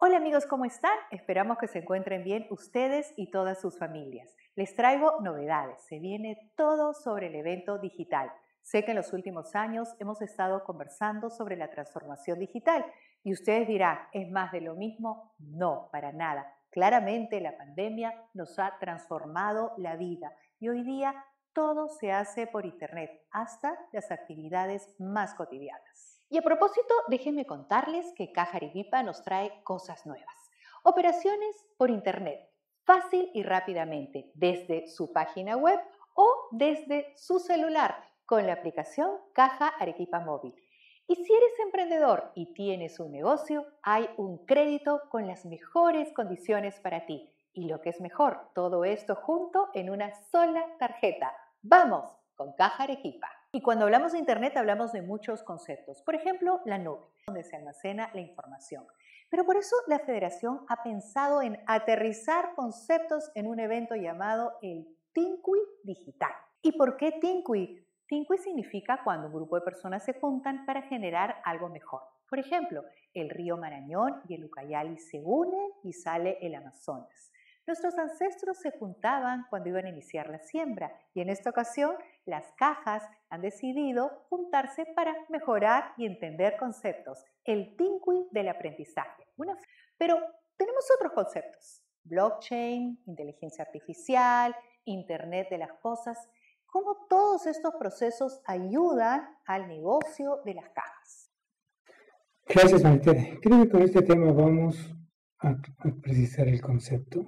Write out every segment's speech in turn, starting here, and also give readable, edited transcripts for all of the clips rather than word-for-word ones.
Hola amigos, ¿cómo están? Esperamos que se encuentren bien ustedes y todas sus familias. Les traigo novedades, se viene todo sobre el evento digital. Sé que en los últimos años hemos estado conversando sobre la transformación digital y ustedes dirán, ¿es más de lo mismo? No, para nada. Claramente la pandemia nos ha transformado la vida y hoy día todo se hace por internet, hasta las actividades más cotidianas. Y a propósito, déjenme contarles que Caja Arequipa nos trae cosas nuevas. Operaciones por internet, fácil y rápidamente, desde su página web o desde su celular con la aplicación Caja Arequipa Móvil. Y si eres emprendedor y tienes un negocio, hay un crédito con las mejores condiciones para ti. Y lo que es mejor, todo esto junto en una sola tarjeta. ¡Vamos con Caja Arequipa! Y cuando hablamos de internet hablamos de muchos conceptos. Por ejemplo, la nube, donde se almacena la información. Pero por eso la Federación ha pensado en aterrizar conceptos en un evento llamado el Tinqui Digital. ¿Y por qué Tinqui? Tinqui significa cuando un grupo de personas se juntan para generar algo mejor. Por ejemplo, el río Marañón y el Ucayali se unen y sale el Amazonas. Nuestros ancestros se juntaban cuando iban a iniciar la siembra y en esta ocasión las cajas han decidido juntarse para mejorar y entender conceptos. El Tinqui del aprendizaje. Pero tenemos otros conceptos. Blockchain, inteligencia artificial, Internet de las cosas. ¿Cómo todos estos procesos ayudan al negocio de las cajas? Gracias, Maritere. Creo que con este tema vamos a precisar el concepto.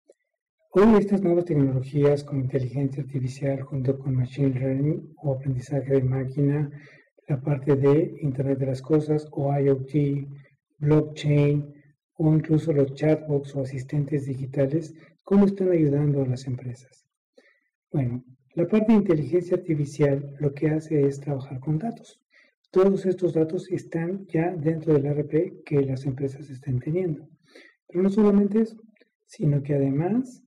Hoy estas nuevas tecnologías como inteligencia artificial junto con machine learning o aprendizaje de máquina, la parte de Internet de las cosas o IoT, blockchain o incluso los chatbots o asistentes digitales, ¿cómo están ayudando a las empresas? Bueno, la parte de inteligencia artificial lo que hace es trabajar con datos. Todos estos datos están ya dentro del ERP que las empresas estén teniendo. Pero no solamente eso, sino que además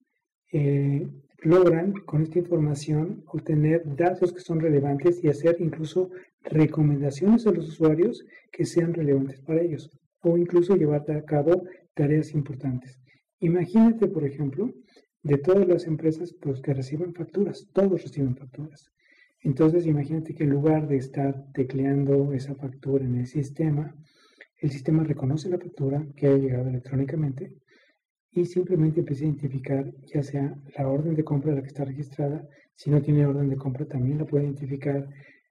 logran con esta información obtener datos que son relevantes y hacer incluso recomendaciones a los usuarios que sean relevantes para ellos o incluso llevar a cabo tareas importantes. Imagínate, por ejemplo, de todas las empresas pues, que reciben facturas, todos reciben facturas. Entonces, imagínate que en lugar de estar tecleando esa factura en el sistema reconoce la factura que haya llegado electrónicamente y simplemente empieza a identificar ya sea la orden de compra de la que está registrada, si no tiene orden de compra también la puede identificar,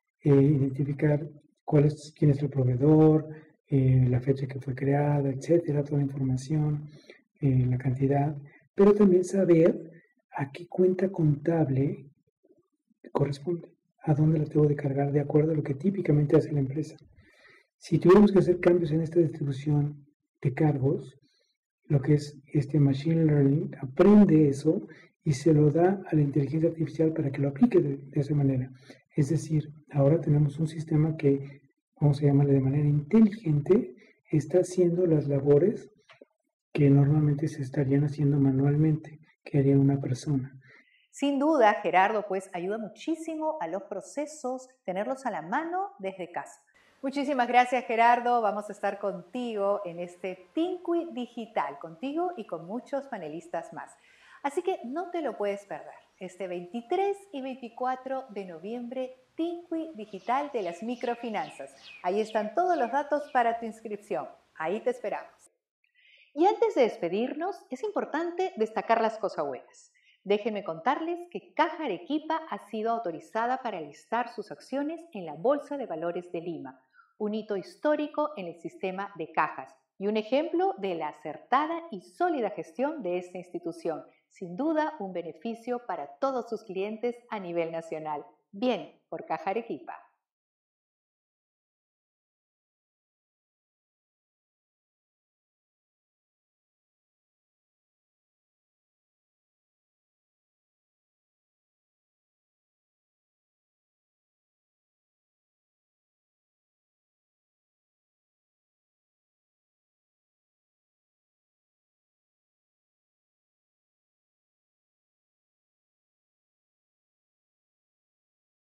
quién es el proveedor, la fecha que fue creada, etcétera, toda la información, la cantidad, pero también saber a qué cuenta contable corresponde, a dónde la tengo de cargar de acuerdo a lo que típicamente hace la empresa. Si tuviéramos que hacer cambios en esta distribución de cargos, lo que es este Machine Learning aprende eso y se lo da a la inteligencia artificial para que lo aplique de esa manera. Es decir, ahora tenemos un sistema que, vamos a llamarle de manera inteligente, está haciendo las labores que normalmente se estarían haciendo manualmente, que haría una persona. Sin duda, Gerardo, pues ayuda muchísimo a los procesos, tenerlos a la mano desde casa. Muchísimas gracias, Gerardo. Vamos a estar contigo en este Tinqui Digital, contigo y con muchos panelistas más. Así que no te lo puedes perder. Este 23 y 24 de noviembre, Tinqui Digital de las microfinanzas. Ahí están todos los datos para tu inscripción. Ahí te esperamos. Y antes de despedirnos, es importante destacar las cosas buenas. Déjenme contarles que Caja Arequipa ha sido autorizada para listar sus acciones en la Bolsa de Valores de Lima, un hito histórico en el sistema de cajas y un ejemplo de la acertada y sólida gestión de esta institución. Sin duda, un beneficio para todos sus clientes a nivel nacional. Bien, por Caja Arequipa.